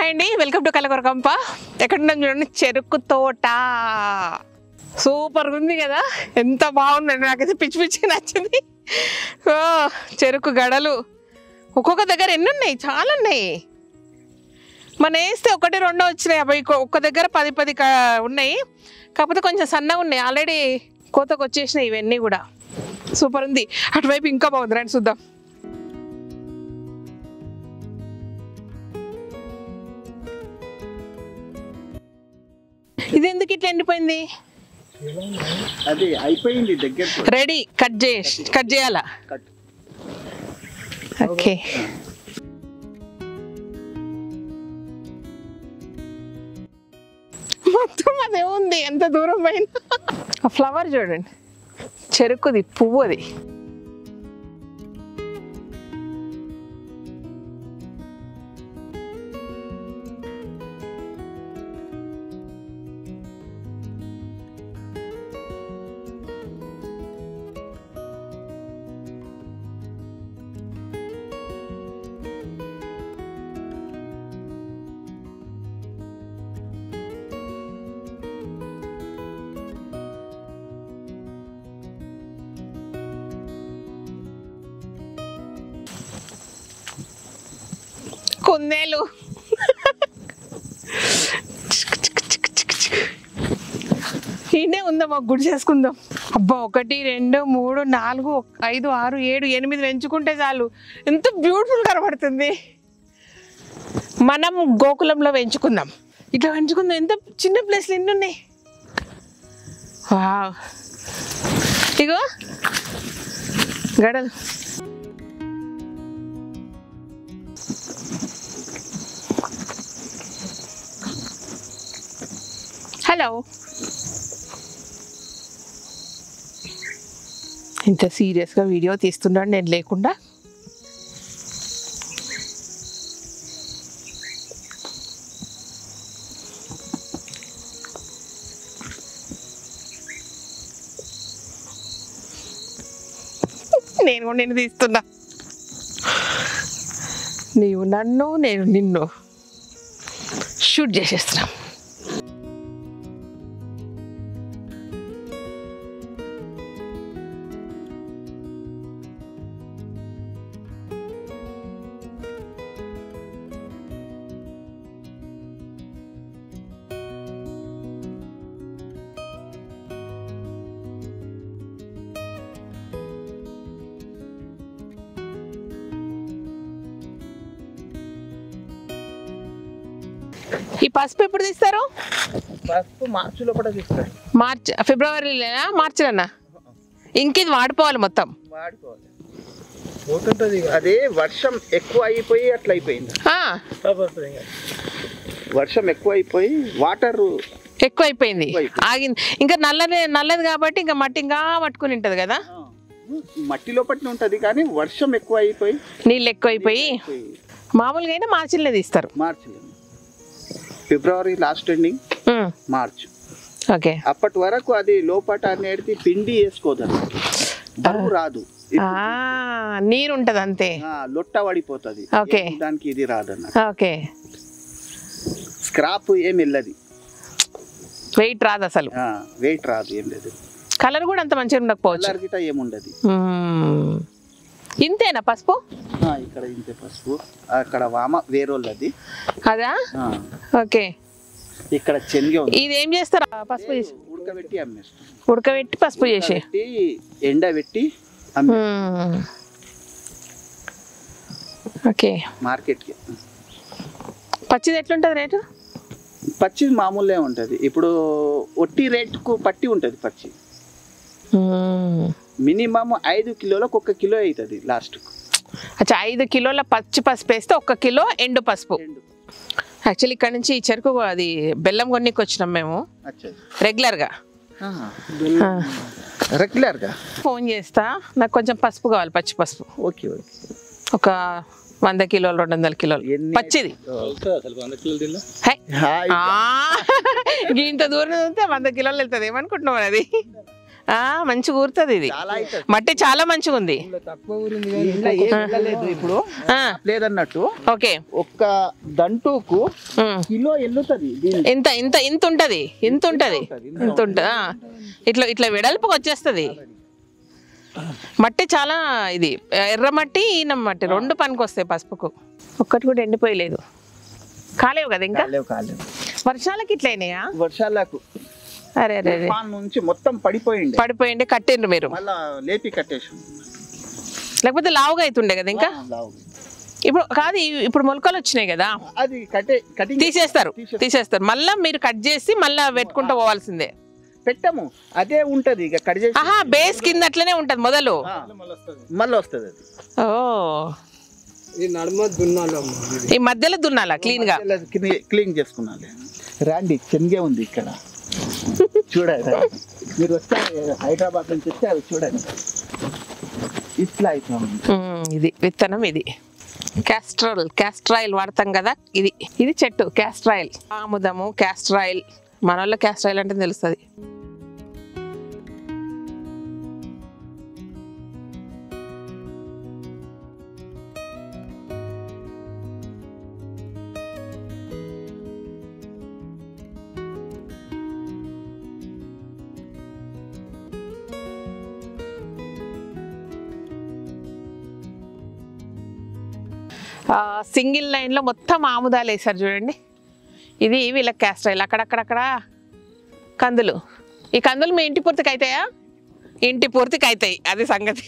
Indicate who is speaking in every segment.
Speaker 1: Hi అండి, welcome to కలకొరకంప. ఎక్కడున్నాం చూడండి, చెరుకు తోట. సూపర్గా ఉంది కదా, ఎంత బాగుందండి. నాకైతే పిచ్చి పిచ్చి నచ్చింది. చెరుకు గడలు ఒక్కొక్క దగ్గర ఎన్ని ఉన్నాయి, చాలా ఉన్నాయి. మన వేస్తే ఒకటి రెండో వచ్చినాయి, అవి ఒక్క దగ్గర 10 ఉన్నాయి. కాకపోతే కొంచెం సన్నగా ఉన్నాయి, ఆల్రెడీ కోతకు వచ్చేసినాయి ఇవన్నీ కూడా. సూపర్ ఉంది. అటువైపు ఇంకా బాగుంది, రండి చూద్దాం. ఇది ఎందుకు ఇట్లా ఎండిపోయింది?
Speaker 2: అది అయిపోయింది, దగ్గర
Speaker 1: రెడీ. కట్ చేయాలా? ఓకే. మొత్తం అదే ఉంది, ఎంత దూరం పైన. ఆ ఫ్లవర్ చూడండి, చెరుకుది పువ్వు అది. కుందేలు. ఈయనే ఉందా, మాకు గుడి చేసుకుందాం. అబ్బా, 1 2 3 4 5 6 7 8 పెంచుకుంటే చాలు. ఎంత బ్యూటిఫుల్ కనబడుతుంది. మనం గోకులంలో పెంచుకుందాం, ఇట్లా పెంచుకుందాం. ఎంత చిన్న ప్లేస్లు ఎన్ని ఉన్నాయి. వావ్, ఇగో గడలు. హలో, ఇంత సీరియస్గా వీడియో తీస్తున్నాడు నేను లేకుండా. నేను కూడా నిన్ను తీస్తున్నా. నీవు నన్ను, నేను నిన్ను షూట్ చేసేస్తున్నాం. ఈ పసుపు ఎప్పుడు తీస్తారు?
Speaker 2: పసుపు మార్చి లోపల తీస్తారు.
Speaker 1: మార్చ్, ఫిబ్రవరిలోనా, మార్చిలోనా? ఇంక ఇది వాడిపోవాలి, మొత్తం
Speaker 2: వాడుకోవాలి. పోతుంటది, అదే వర్షం ఎక్కువ అయిపోయి అట్లా అయిపోయింది. వర్షం ఎక్కువ అయిపోయి వాటర్
Speaker 1: ఎక్కువ అయిపోయింది, ఆగింది. ఇంకా నల్లది కాబట్టి ఇంకా మట్టి ఇంకా పట్టుకుని ఉంటది కదా.
Speaker 2: మట్టి లోపల ఉంటది, కానీ వర్షం ఎక్కువ అయిపోయి
Speaker 1: నీళ్ళు ఎక్కువ అయిపోయి మామూలుగా అయినా మార్చిలోనే తీస్తారు.
Speaker 2: మార్చిలో, ఫిబ్రవరి లాస్ట్ ఎండింగ్, మార్చ్.
Speaker 1: ఓకే.
Speaker 2: అప్పటి వరకు అది లోపట అనేది పిండి వేసుకోదు, బరువు రాదు,
Speaker 1: నీరు ఉంటది అంతే,
Speaker 2: లొట్ట పడిపోతుంది.
Speaker 1: ఓకే,
Speaker 2: దానికి ఇది రాదన్న.
Speaker 1: ఓకే.
Speaker 2: స్క్రాప్ ఏం వెళ్ళదు,
Speaker 1: వెయిట్ రాదు, అసలు
Speaker 2: వెయిట్ రాదు, ఏం లేదు.
Speaker 1: కలర్ కూడా అంత మంచిగా ఉండకపోవచ్చు,
Speaker 2: కలర్ గిట్ట ఏముండదు.
Speaker 1: ఇంతేనా పసుపు?
Speaker 2: ఇక్కడ ఇంతే పసుపు, అక్కడ వామ వేరోళ్ళది
Speaker 1: అదా. ఓకే.
Speaker 2: ఇక్కడ శనగ.
Speaker 1: ఇది ఏం చేస్తారు? పసుపు చేసి
Speaker 2: ఉడకబెట్టి అమ్మేస్తాం.
Speaker 1: ఉడకబెట్టి పసుపు చేసి
Speaker 2: ఎండబెట్టి
Speaker 1: ఓకే,
Speaker 2: మార్కెట్కి.
Speaker 1: పచ్చిది ఎట్లుంటుంది రేటు?
Speaker 2: పచ్చిది మామూలుగా ఉంటుంది. ఇప్పుడు ఒట్టి రేటుకు పట్టి ఉంటుంది పచ్చి. మినిమం 5 కిలోలకు 1 కిలో అవుతుంది లాస్ట్.
Speaker 1: అచ్చా, 5 కిలోల పచ్చి పసుపు వేస్తే 1 కిలో ఎండు పసుపు. యాక్చువల్లీ ఇక్కడ నుంచి చెరుకు అది బెల్లం కొన్నికి వచ్చినాం మేము రెగ్యులర్గా. ఫోన్ చేస్తా, నాకు కొంచెం పసుపు కావాలి, పచ్చి పసుపు.
Speaker 2: Okay okay.
Speaker 1: ఒక 100 కిలోలు 200 కిలోలు పచ్చిది. ఇంత దూరం వెళ్తే 100 కిలోలు వెళ్తుంది, ఏమనుకుంటున్నావు? అది మంచిగా ఊరుతుంది ఇది, మట్టి చాలా మంచిగా ఉంది.
Speaker 2: ఇప్పుడు లేదన్నట్టు
Speaker 1: ఓకే,
Speaker 2: ఒక్క దంటుకు కిలో ఎల్లుతుంది.
Speaker 1: ఇంత ఇంత ఇంత ఉంటది, ఇంత ఉంటది, ఇంత ఉంటది. ఇట్లా ఇట్లా వెడల్పుకి వచ్చేస్తుంది. మట్టి చాలా ఇది ఎర్రమట్టి ఈనం మట్టి రెండు పనికి వస్తాయి పసుపుకు. ఒక్కటి కూడా ఎండిపోయలేదు. కాలేవు కదా ఇంకా? వర్షాలకి ఇట్లయినాయా?
Speaker 2: వర్షాలకు
Speaker 1: అరే అరే
Speaker 2: నుంచి మొత్తం పడిపోయింది
Speaker 1: కట్టిండ్రు మీరు,
Speaker 2: లేపి కట్టేసి.
Speaker 1: లేకపోతే లావుగా అవుతుండే కదా ఇంకా. ఇప్పుడు కాదు, ఇప్పుడు మొలకలు వచ్చినాయి కదా,
Speaker 2: అది
Speaker 1: తీసేస్తారు మళ్ళా మీరు కట్ చేసి మళ్ళా పెట్టుకుంటూ పోవాల్సిందే.
Speaker 2: పెట్టము, అదే ఉంటది ఇక కట్ చేసి.
Speaker 1: బేస్ కింద అట్లనే ఉంటది, మొదలు
Speaker 2: మళ్ళీ వస్తుంది అది.
Speaker 1: ఓ, ఈ మధ్యలో దున్నాలా క్లీన్ గా?
Speaker 2: క్లీన్ చేసుకున్నాలి. రాండి, శనగే ఉంది ఇక్కడ చూడండి. మీరు వస్తే హైదరాబాద్ నుంచి వస్తే అవి చూడండి ఇట్లా అవుతుంది.
Speaker 1: ఇది విత్తనం, ఇది క్యాస్ట్రాయిల్ వాడతాం కదా, ఇది చెట్టు క్యాస్ట్రాయిల్. ఆముదము క్యాస్ట్రాయిల్, మన వాళ్ళ క్యాస్ట్రాయిల్ అంటే తెలుస్తుంది. సింగిల్ లైన్లో మొత్తం ఆముదాలు వేసారు చూడండి. ఇది వీళ్ళకి క్యాస్ట్రాయిల్. అక్కడక్కడక్కడ కందులు. ఈ కందులు మీ ఇంటి పూర్తికి అవుతాయా? ఇంటి పూర్తికి అవుతాయి, అది సంగతి.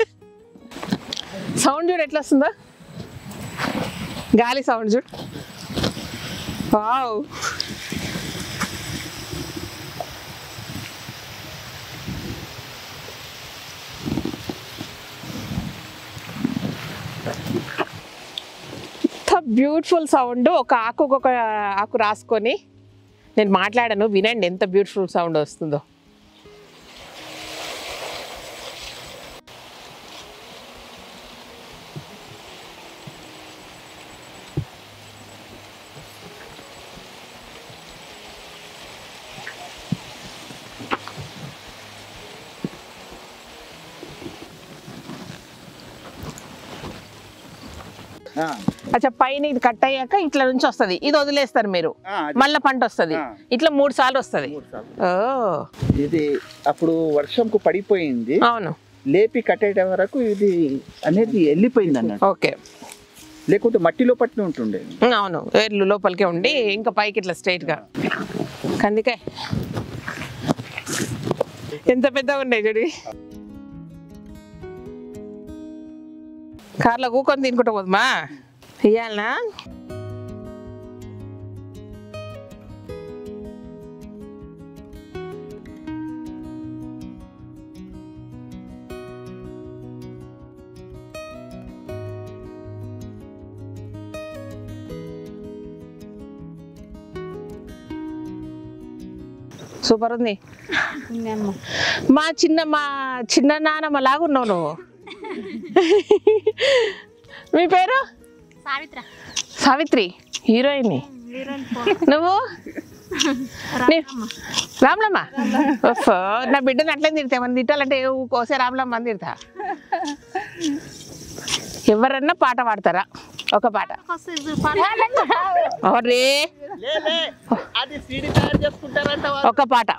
Speaker 1: సౌండ్ చూడు ఎట్లా వస్తుందో, గాలి సౌండ్ చూడు. Wow, beautiful sound. ఒక ఆకు రాసుకొని నేను మాట్లాడాను, వినండి ఎంత బ్యూటిఫుల్ సౌండ్ వస్తుందో. అచ్చా, పైన ఇది కట్ అయ్యాక ఇట్లా నుంచి వస్తుంది, ఇది వదిలేస్తారు మీరు, మళ్ళీ పంట వస్తుంది. ఇట్లా 3 సార్లు వస్తుంది.
Speaker 2: ఇది అప్పుడు వర్షంకు పడిపోయింది.
Speaker 1: అవును,
Speaker 2: లేపి కట్టేట వరకు ఇది అనేది వెళ్ళిపోయింది అన్నట్టు.
Speaker 1: ఓకే,
Speaker 2: లేకుంటే మట్టిలో పట్టిన ఉంటుండే.
Speaker 1: అవును, వేర్లు లోపలికే ఉండి ఇంకా పైకి ఇట్లా స్ట్రైట్ గా. కందికాయ ఎంత పెద్దగా ఉన్నాయి చూడి. కార్లో కూకొని తినుకుంటా పోదమ్మా, ఇయ్యాలనా? సూపర్ ఉంది. మా చిన్న నాన్నమ్మ లాగున్నావు నువ్వు. మీ పేరు? సావిత్రి, హీరోయిన్. నువ్వు? రామ్లమ్మ. నా బిడ్డని అట్లే తిడతా, మనం తిట్టాలంటే కోసే రామ్లమ్మ అని తిడతా. ఎవరన్నా పాట పాడతారా? ఒక పాట. ఒక పాట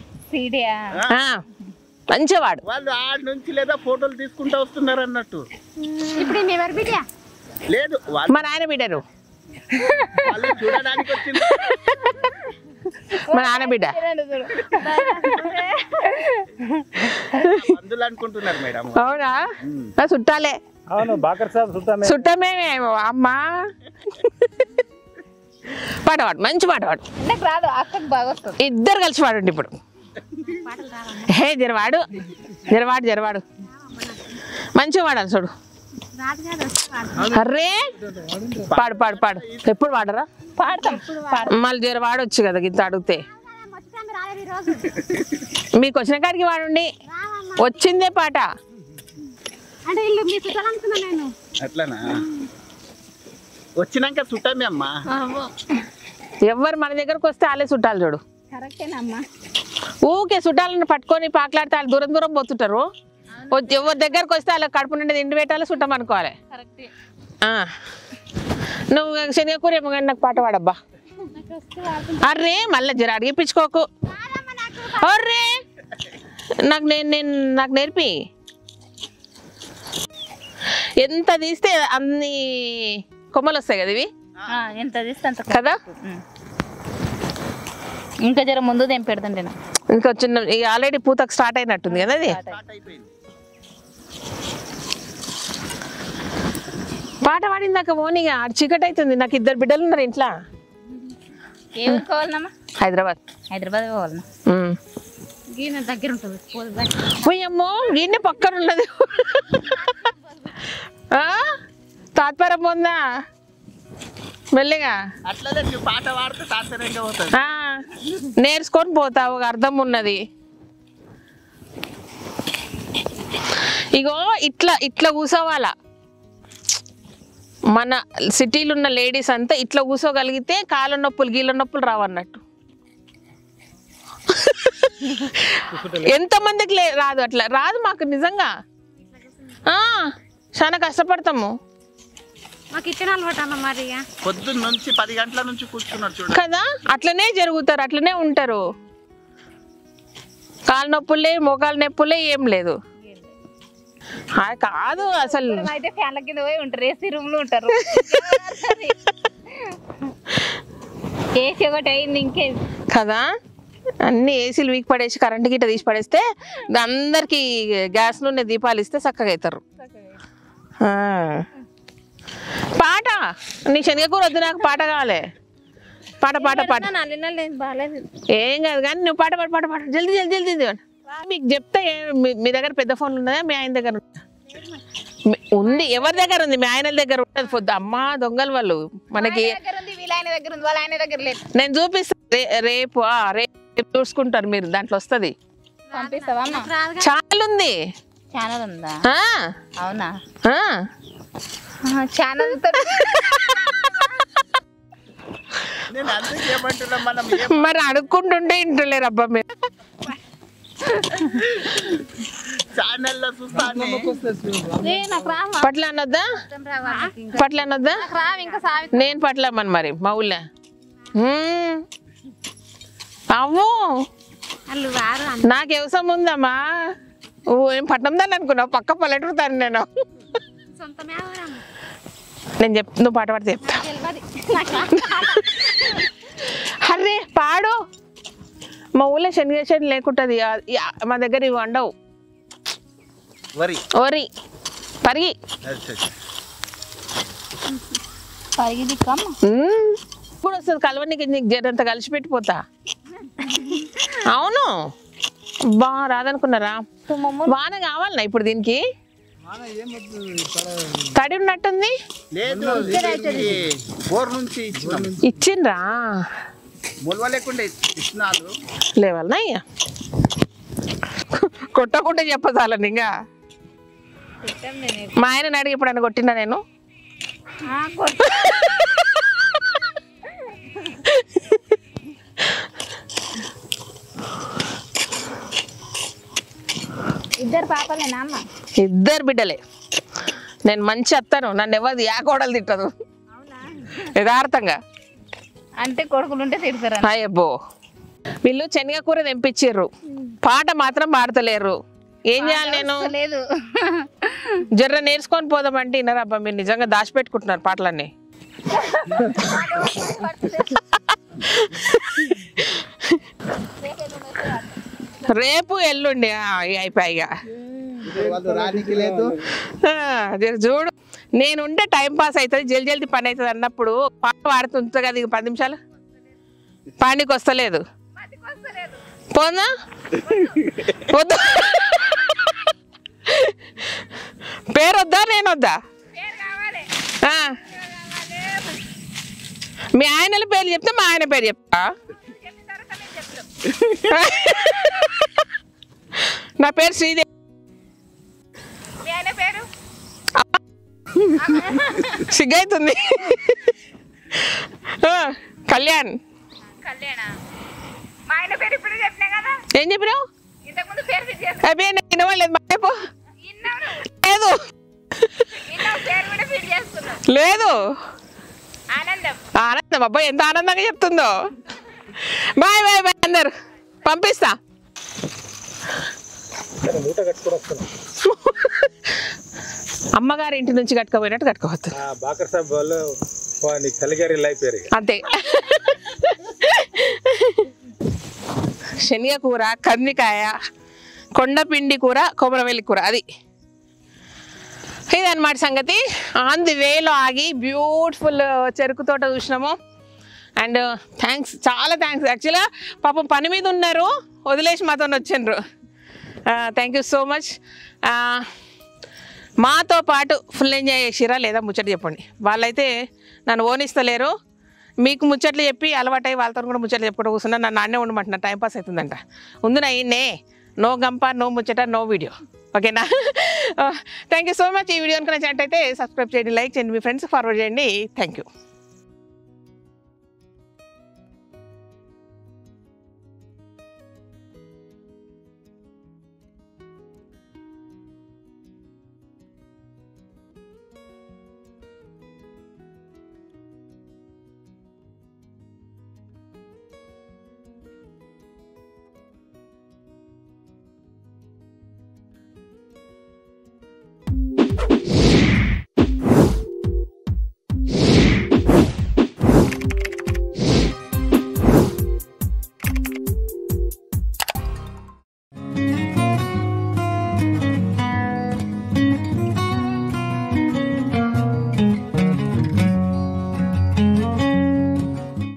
Speaker 1: మంచిగా వాడు.
Speaker 2: వాళ్ళు ఆడ నుంచి లేదా ఫోటోలు తీసుకుంటా వస్తున్నారు అన్నట్టు. లేదు,
Speaker 1: మా నాయన బిడ్డరు,
Speaker 2: చూడడానికి వచ్చింది.
Speaker 1: మా నాన్న బిడ్డ
Speaker 2: మందులు అనుకుంటున్నారు మేడం.
Speaker 1: అవునా? చుట్టాలే.
Speaker 2: అవును, బాకర్ సాబ్
Speaker 1: చుట్టమే అమ్మా. పాట పాడు, మంచి పాట పాడు. ఇద్దరు కలిసి పాడండి ఇప్పుడు. హే జరవాడు మంచిగా పాడాలి చూడు. అర్రే పాడు పాడు పాడు. ఎప్పుడు పాడరా? మళ్ళీ జరవాడొచ్చు కదా ఇంత అడిగితే. మీకు వచ్చిన కాడికి వాడండి, వచ్చిందే పాట.
Speaker 2: అట్లానా? వచ్చినాక చుట్టామే అమ్మా.
Speaker 1: ఎవరు మన దగ్గరకు వస్తే వాళ్ళే చుట్టాలి చూడు. ఊకే చుట్టాలను పట్టుకొని పాకలాడితే వాళ్ళు దూరం దూరం పోతుంటారు. ఎవరి దగ్గరకు వస్తే అలా కడుపు నిండి తిండి పెట్టాలి, చుట్టం అనుకోవాలి. నువ్వు శనగకూర ఏమో కానీ నాకు పాట పాడబ్బా. అర్రే మళ్ళీ జర అడిగిపించుకోకు. అర్రే నాకు నేర్పి. ఎంత తీస్తే అన్ని కొమ్మలు వస్తాయి కదా ఇవి,
Speaker 3: ఎంత తీస్తే అంత
Speaker 1: కదా.
Speaker 3: ఇంకా జర ముందు ఏం పెడుతుంటే
Speaker 1: ఇంకా చిన్న ఆల్రెడీ పూతకు స్టార్ట్ అయినట్టుంది కదా అది. పాట పాడిందాక ఓనిగా చీకటి అవుతుంది. నాకు 2 బిడ్డలు ఉన్నారు ఇంట్లో.
Speaker 3: ఏ ఊరు కావాలమ్మా?
Speaker 1: హైదరాబాద్.
Speaker 3: హైదరాబాద్ కావాలన్నా? దగ్గర ఉంటుంది.
Speaker 1: పోయమ్మో గీనే పక్కన ఉన్నది. తాత్పరం ఉందా మెల్లిగా నేర్చుకొని పోతావు, అర్థం ఉన్నది. ఇగో ఇట్లా ఇట్లా కూసోవాలా. మన సిటీలో ఉన్న లేడీస్ అంతా ఇట్లా కూసోగలిగితే కాళ్ళ నొప్పులు గీళ్ళ నొప్పులు రావన్నట్టు. ఎంతమందికి రాదు, అట్లా రాదు మాకు నిజంగా. చాలా కష్టపడతాము.
Speaker 3: మాకు ఇచ్చిన అలవాటు అన్న మరి
Speaker 2: పొద్దున్న నుంచి 10 గంటల నుంచి కూర్చున్నారు
Speaker 1: కదా. అట్లనే జరుగుతారు, అట్లనే ఉంటారు. కాళ్ళ నొప్పులే మోకాళ్ళ నొప్పులే ఏం లేదు. కాదు అసలు
Speaker 3: అయితే ఫ్యాన్ల కింద పోయి ఉంటారు, ఏసీ రూమ్ లో ఉంటారు. ఏసీ ఒకటి అయింది ఇంకే
Speaker 1: కదా. అన్ని ఏసీలు వీక్ పడేసి కరెంట్ గిట్ట తీసి పడేస్తే అందరికి గ్యాస్ నూనె దీపాలు ఇస్తే చక్కగా అవుతారు. పాట నీ శనగకూర వద్దు, నాకు పాట కావాలి. పాట పాట పాట ఏం కాదు కానీ నువ్వు పాట పాట పాట పాట జల్దీ జల్దీ జల్దీ. మీకు చెప్తే మీ దగ్గర పెద్ద ఫోన్ ఉన్నదా? మీ ఆయన దగ్గర ఉంది. ఎవరి దగ్గర ఉంది? మీ ఆయన దగ్గర ఉండదు. పొద్దు అమ్మా దొంగలు వాళ్ళు మనకి. నేను చూపిస్తాను రేపు. రేపు చూసుకుంటారు మీరు, దాంట్లో వస్తుంది. ఛానల్ ఉంది.
Speaker 3: ఛానల్ ఉందా? అవునా? ఛానల్
Speaker 1: మరి అడుక్కుంటుంటే ఇంటలేరు అబ్బా మీరు. పట్ల అనొద్దా? పట్ల అనొద్దా? నేను పట్లమ్మని మరి మా ఊళ్ళో. అవ్వు నాకు వ్యవసాయం ఉందమ్మా. ఏం పట్నం దాన్ని అనుకున్నావు? పక్క పల్లెటూరు దాన్ని నేను. నువ్వు పాట పాడితే చెప్తా. అరే పాడు. మా ఊళ్ళో శనగ లేకుంటుంది. మా దగ్గర ఇవి వండవు. వరి పరిగి ఇప్పుడు వస్తుంది కలవనికి. నీకు జరంత కలిసి పెట్టిపోతా. అవును బా రాదనుకున్నారా? వాన కావాలన్నా ఇప్పుడు దీనికి? తడి ఉన్నట్టుంది. ఇచ్చిండ్రా లేవాలన్నా అయ్యా. కొట్టకుండా చెప్పదాలని ఇంకా. మా ఆయన అడిగి ఎప్పుడైనా కొట్టినా నేను?
Speaker 3: ఇద్దరు పాపలేనా అమ్మ?
Speaker 1: 2 బిడ్డలే. నేను మంచి అత్తను, నన్ను ఎవరు కోడలు తిట్టదు యథార్థంగా.
Speaker 3: అంటే కొడుకులు ఉంటే తిడతారు.
Speaker 1: అయ్యబ్బో వీళ్ళు శనగకూర తెంపించారు, పాట మాత్రం పాడతలేరు. ఏం చేయాలి నేను?
Speaker 3: లేదు
Speaker 1: జర్ర నేర్చుకొని పోదామంటే వినరబ్బా. మీరు నిజంగా దాచిపెట్టుకుంటున్నారు పాటలన్నీ. రేపు ఎల్లుండి అయిపోయిగా చూడు. నేనుంటే టైం పాస్ అవుతుంది, జల్ది జల్దీ పని అవుతుంది అన్నప్పుడు పాట పాడుతుంటా కదా. 10 నిమిషాలు పానికి వస్తలేదు. పోదా వద్దా? పేరు వద్దా నేను వద్దా? మీ ఆయన పేరు చెప్తే మా ఆయన పేరు చెప్తా. నా పేరు శ్రీదేవి. సిగ్గైతుంది. కళ్యాణ్.
Speaker 3: మా ఆయన
Speaker 1: ఏం చెప్పినావు అబ్బే నేను వినవాలేదు మాయపో లేదు లేదు ఆనందం అబ్బాయి ఎంత ఆనందంగా చెప్తుందో బాయ్ బాయ్ బాయ్ అందరు పంపిస్తా అమ్మగారి ఇంటి నుంచి కట్టుకోపోయినట్టు కట్టుకోవచ్చు అంతే శనగ కూర కందికాయ కొండపిండి కూర కొమరవెల్లి కూర అది ఇదన్నమాట సంగతి. ఆన్ ది వేలో ఆగి బ్యూటిఫుల్ చెరుకు తోట చూసినాము. అండ్ థ్యాంక్స్, చాలా థ్యాంక్స్. యాక్చువల్గా పాపం పని మీద ఉన్నారు, వదిలేసి మాతో వచ్చిండ్రు. Thank you so much. మాతో పాటు ఫుల్ ఎంజాయ్ చేసిరా లేదా ముచ్చట చెప్పండి. వాళ్ళైతే నన్ను ఓనిస్తలేరు, మీకు ముచ్చట్లు చెప్పి అలవాటై వాళ్ళతో కూడా ముచ్చట్లు చెప్పుకుంటూ కూర్చున్నా. నన్ను నాన్నే ఉండమంటున్నా, టైంపాస్ అవుతుందంట. ఉందు నైనే నో గంప, నో ముచ్చట, నో వీడియో. ఓకేనా? Thank you so much. ఈ వీడియో కనుక నచ్చినట్టయితే సబ్స్క్రైబ్ చేయండి, లైక్ చేయండి, మీ ఫ్రెండ్స్కి ఫార్వర్డ్ చేయండి. Thank you.